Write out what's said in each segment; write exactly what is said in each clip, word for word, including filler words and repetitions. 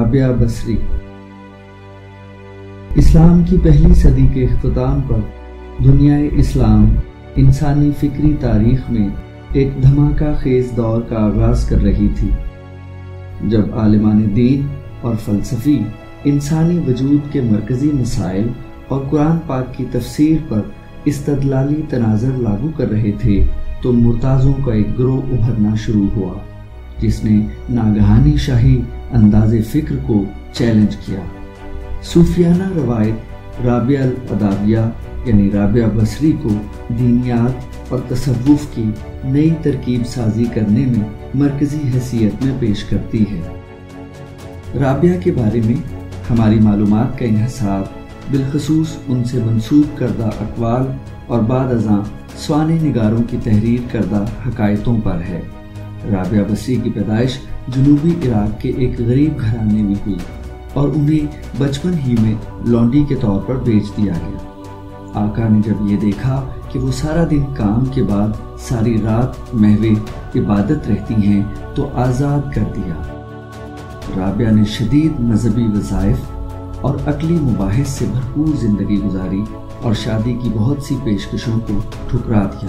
رابعہ بصری۔ اسلام کی پہلی صدی کے اختتام پر دنیا اسلام انسانی فکری تاریخ میں ایک دھماکہ خیز دور کا آغاز کر رہی تھی، جب عالمان دین اور فلسفی انسانی وجود کے مرکزی مسائل اور قرآن پاک کی تفسیر پر استدلالی تناظر لاگو کر رہے تھے تو مرتازوں کا ایک گروہ ابھرنا شروع ہوا، جس نے ناگہانی شاہی انداز فکر کو چیلنج کیا۔ صوفیانہ روایت رابعہ الاداویہ یعنی رابعہ بصری کو دینیات اور تصوف کی نئی ترکیب سازی کرنے میں مرکزی حیثیت میں پیش کرتی ہے۔ رابعہ کے بارے میں ہماری معلومات کا انحصار بالخصوص ان سے منسوب کردہ اقوال اور بعد ازاں سوانح نگاروں کی تحریر کردہ حکایتوں پر ہے۔ رابعہ بصری کی پیدائش جنوبی عراق کے ایک غریب گھرانے میں ہوئی اور انہیں بچپن ہی میں لونڈی کے طور پر بیچ دیا گیا۔ آقا نے جب یہ دیکھا کہ وہ سارا دن کام کے بعد ساری رات محو عبادت رہتی ہیں تو آزاد کر دیا۔ رابعہ نے شدید مذہبی وظائف اور عقلی مباحث سے بھرپور زندگی گزاری اور شادی کی بہت سی پیشکشوں کو ٹھکرا دیا۔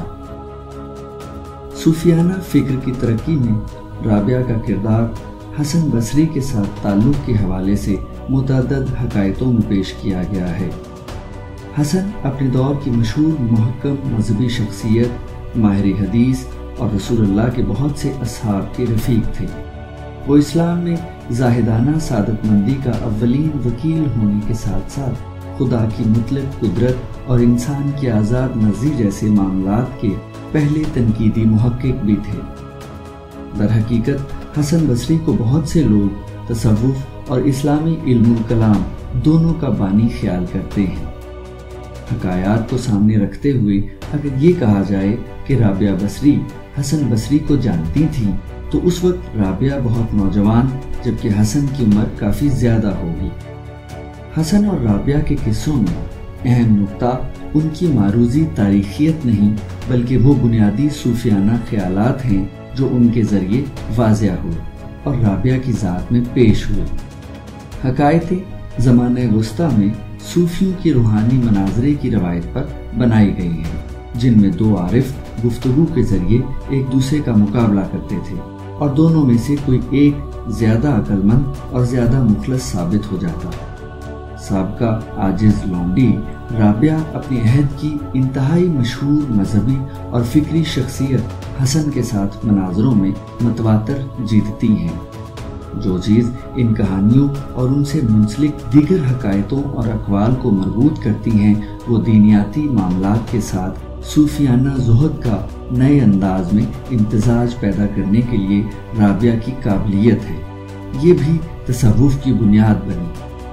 صوفیانہ فکر کی ترقی میں رابعہ کا کردار حسن بصری کے ساتھ تعلق کے حوالے سے متعدد حکایتوں میں پیش کیا گیا ہے۔ حسن اپنے دور کی مشہور محکم مذہبی شخصیت، ماہر حدیث اور رسول اللہ کے بہت سے اصحاب کے رفیق تھے۔ وہ اسلام میں زاہدانہ سعادت مندی کا اولین وکیل ہونے کے ساتھ ساتھ خدا کی مطلق قدرت اور انسان کی آزاد مرضی جیسے معاملات کے پہلے تنقیدی محقق بھی تھے۔ در حقیقت حسن بصری کو بہت سے لوگ تصوف اور اسلامی علم الکلام دونوں کا بانی خیال کرتے ہیں۔ حکایات کو سامنے رکھتے ہوئے اگر یہ کہا جائے کہ رابعہ بصری حسن بصری کو جانتی تھی تو اس وقت رابعہ بہت نوجوان جبکہ حسن کی عمر کافی زیادہ ہوگی۔ حسن اور رابعہ کے قصوں میں اہم نقطہ ان کی معروضی تاریخیت نہیں بلکہ وہ بنیادی صوفیانہ خیالات ہیں جو ان کے ذریعے واضح ہوئے اور رابعہ کی ذات میں پیش ہوئے۔ حکایتیں زمانہ وسطیٰ میں صوفیوں کی روحانی مناظرے کی روایت پر بنائی گئی ہیں، جن میں دو عارف گفتگو کے ذریعے ایک دوسرے کا مقابلہ کرتے تھے اور دونوں میں سے کوئی ایک زیادہ عقل مند اور زیادہ مخلص ثابت ہو جاتا۔ سابقہ عاجز لونڈی رابعہ اپنی عہد کی انتہائی مشہور مذہبی اور فکری شخصیت حسن کے ساتھ مناظروں میں متواتر جیتتی ہیں۔ جو چیز ان کہانیوں اور ان سے منسلک دیگر حکایتوں اور اقوال کو مربوط کرتی ہیں وہ دینیاتی معاملات کے ساتھ صوفیانہ زہد کا نئے انداز میں امتزاج پیدا کرنے کے لیے رابعہ کی قابلیت ہے۔ یہ بھی تصوف کی بنیاد بنی۔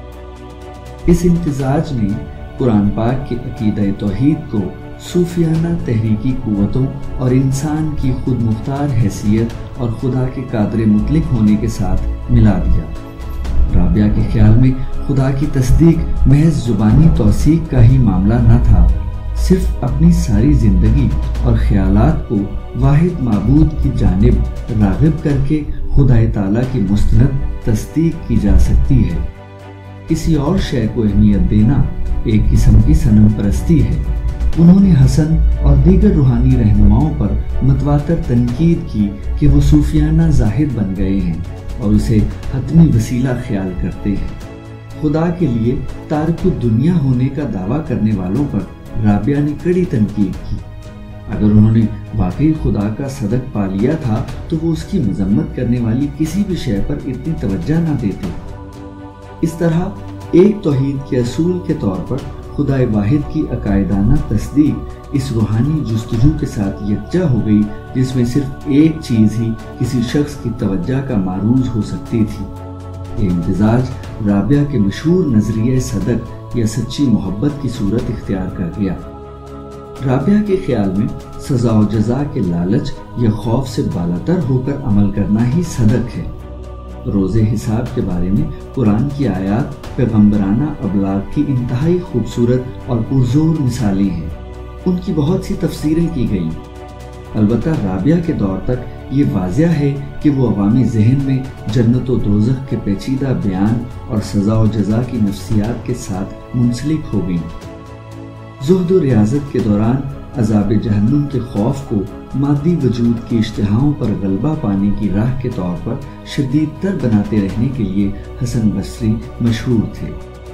اس امتزاج نے قرآن پاک کے عقیدہ توحید کو صوفیانہ تحریکی قوتوں اور انسان کی خود مختار حیثیت اور خدا کے قادر مطلق ہونے کے ساتھ ملا دیا۔ رابعہ کے خیال میں خدا کی تصدیق محض زبانی توثیق کا ہی معاملہ نہ تھا، صرف اپنی ساری زندگی اور خیالات کو واحد معبود کی جانب راغب کر کے خدا تعالیٰ کی مستند تصدیق کی جا سکتی ہے۔ کسی اور شے کو اہمیت دینا ایک قسم کی صنم پرستی ہے۔ انہوں نے حسن اور دیگر روحانی رہنماؤں پر متواتر تنقید کی کہ وہ صوفیانہ زاہد بن گئے ہیں اور اسے حتمی وسیلہ خیال کرتے ہیں۔ خدا کے لیے تارک الدنیا ہونے کا دعویٰ کرنے والوں پر رابعہ نے کڑی تنقید کی۔ اگر انہوں نے واقعی خدا کا صدق پا لیا تھا تو وہ اس کی مذمت کرنے والی کسی بھی شے پر اتنی توجہ نہ دیتے۔ اس طرح ایک توحید کے اصول کے طور پر خدا واحد کی عقائدانہ تصدیق اس روحانی جستجو کے ساتھ یکجا ہو گئی جس میں صرف ایک چیز ہی کسی شخص کی توجہ کا معروض ہو سکتی تھی۔ یہ امتزاج رابعہ کے مشہور نظریہ صدق یا سچی محبت کی صورت اختیار کر گیا۔ رابعہ کے خیال میں سزا و جزا کے لالچ یا خوف سے بالاتر ہو کر عمل کرنا ہی صدق ہے۔ روز حساب کے بارے میں قرآن کی آیات پیغمبرانہ ابلاغ کی انتہائی خوبصورت اور پرزور مثالیں ہیں۔ ان کی بہت سی تفسیریں کی گئیں۔ البتہ رابعہ کے دور تک یہ واضح ہے کہ وہ عوامی ذہن میں جنت و دوزخ کے پیچیدہ بیان اور سزا و جزا کی نفسیات کے ساتھ منسلک ہو گئیں۔ زہد و ریاضت کے دوران عذاب جہنم کے خوف کو مادی وجود کی اشتہاؤں پر غلبہ پانے کی راہ کے طور پر شدید تر بناتے رہنے کے لیے حسن بصری مشہور تھے۔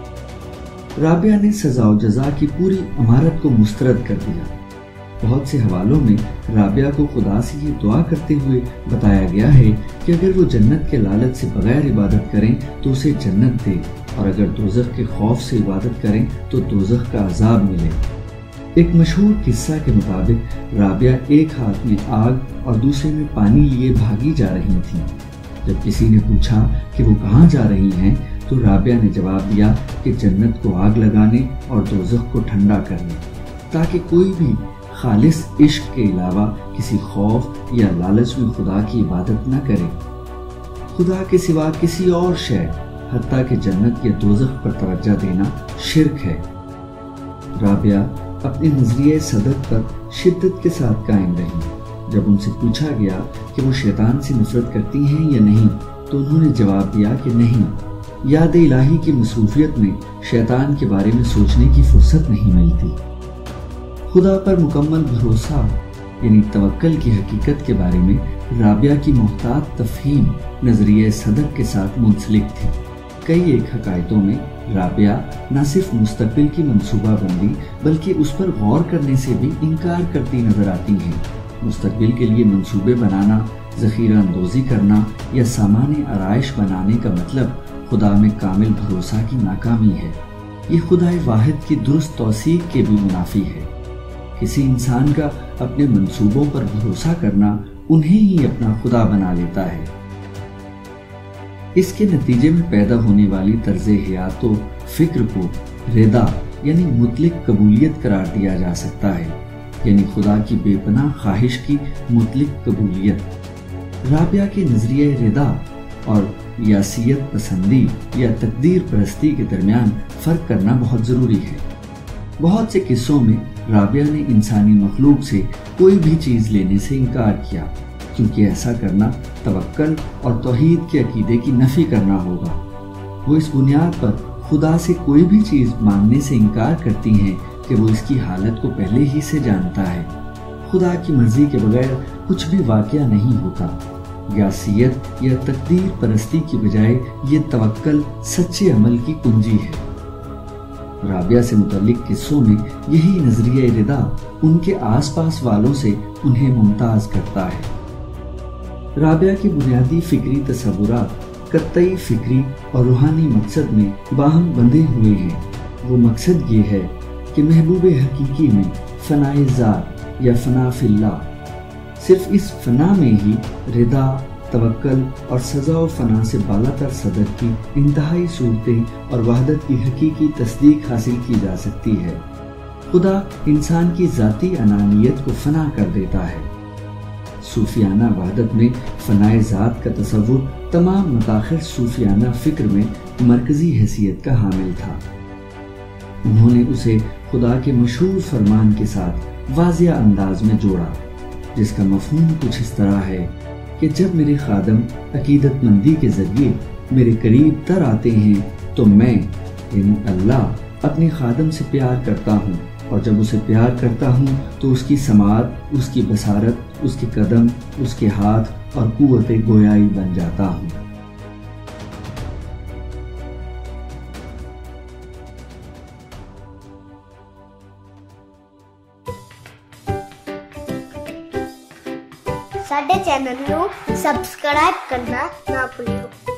رابعہ نے سزا و جزا کی پوری عمارت کو مسترد کر دیا۔ بہت سے حوالوں میں رابعہ کو خدا سے یہ دعا کرتے ہوئے بتایا گیا ہے کہ اگر وہ جنت کے لالچ سے بغیر عبادت کریں تو اسے جنت دے، اور اگر دوزخ کے خوف سے عبادت کریں تو دوزخ کا عذاب ملے۔ ایک مشہور قصہ کے مطابق رابعہ ایک ہاتھ میں آگ اور دوسرے میں پانی لیے بھاگی جا رہی تھیں۔ جب کسی نے پوچھا کہ وہ کہاں جا رہی ہیں تو رابعہ نے جواب دیا کہ جنت کو آگ لگانے اور دوزخ کو ٹھنڈا کرنے، تاکہ کوئی بھی خالص عشق کے علاوہ کسی خوف یا لالچ میں خدا کی عبادت نہ کرے۔ خدا کے سوا کسی اور شے، حتیٰ کہ جنت یا دوزخ پر توجہ دینا شرک ہے۔ رابعہ اپنے نظریہ صدق پر شدت کے ساتھ قائم رہی۔ جب ان سے پوچھا گیا کہ وہ شیطان سے نفرت کرتی ہیں یا نہیں تو انہوں نے جواب دیا کہ نہیں، یاد الہی کی مصروفیت میں شیطان کے بارے میں سوچنے کی فرصت نہیں ملتی۔ خدا پر مکمل بھروسہ یعنی توکل کی حقیقت کے بارے میں رابعہ کی محتاط تفہیم نظریہ صدق کے ساتھ منسلک تھی۔ کئی ایک حکایتوں میں رابعہ نہ صرف مستقبل کی منصوبہ بندی بلکہ اس پر غور کرنے سے بھی انکار کرتی نظر آتی ہیں۔ مستقبل کے لیے منصوبے بنانا، ذخیرہ اندوزی کرنا یا سامان آرائش بنانے کا مطلب خدا میں کامل بھروسہ کی ناکامی ہے۔ یہ خدا واحد کی درست توثیق کے بھی منافی ہے۔ کسی انسان کا اپنے منصوبوں پر بھروسہ کرنا انہیں ہی اپنا خدا بنا لیتا ہے۔ اس کے نتیجے میں پیدا ہونے والی طرز حیات و فکر کو رضا یعنی مطلق قبولیت قرار دیا جا سکتا ہے، یعنی خدا کی بے پناہ خواہش کی مطلق قبولیت۔ رابعہ کے نظریہ رضا اور یاسیت پسندی یا تقدیر پرستی کے درمیان فرق کرنا بہت ضروری ہے۔ بہت سے قصوں میں رابعہ نے انسانی مخلوق سے کوئی بھی چیز لینے سے انکار کیا، کیونکہ ایسا کرنا توکل اور توحید کے عقیدے کی نفی کرنا ہوگا۔ وہ اس بنیاد پر خدا سے کوئی بھی چیز مانگنے سے انکار کرتی ہیں کہ وہ اس کی حالت کو پہلے ہی سے جانتا ہے۔ خدا کی مرضی کے بغیر کچھ بھی واقعہ نہیں ہوتا۔ یاسیت یا تقدیر پرستی کی بجائے یہ توکل سچے عمل کی کنجی ہے۔ رابعہ سے متعلق قصوں میں یہی نظریہ رضا ان کے آس پاس والوں سے انہیں ممتاز کرتا ہے۔ رابعہ کی بنیادی فکری تصورات قطعی فکری اور روحانی مقصد میں باہم بندھے ہوئے ہیں۔ وہ مقصد یہ ہے کہ محبوب حقیقی میں فناء ذات یا فنا فی اللہ، صرف اس فنا میں ہی رضا، توکل اور سزا و فنا سے بالا تر صدق کی انتہائی صورتیں اور وحدت کی حقیقی تصدیق حاصل کی جا سکتی ہے۔ خدا انسان کی ذاتی انانیت کو فنا کر دیتا ہے۔ صوفیانہ وحدت میں فنائے ذات کا تصور تمام متاخر صوفیانہ فکر میں مرکزی حیثیت کا حامل تھا۔ انہوں نے اسے خدا کے مشہور فرمان کے ساتھ واضح انداز میں جوڑا، جس کا مفہوم کچھ اس طرح ہے کہ جب میرے خادم عقیدت مندی کے ذریعے میرے قریب تر آتے ہیں تو میں یعنی اللہ اپنے خادم سے پیار کرتا ہوں، اور جب اسے پیار کرتا ہوں تو اس کی سماعت، اس کی بصارت، اس کے قدم، اس کے ہاتھ اور قوت گویائی بن جاتا ہوں۔ ਸਾਡੇ ਚੈਨਲ ਨੂੰ ਸਬਸਕ੍ਰਾਈਬ ਕਰਨਾ ਨਾ ਭੁੱਲਿਓ।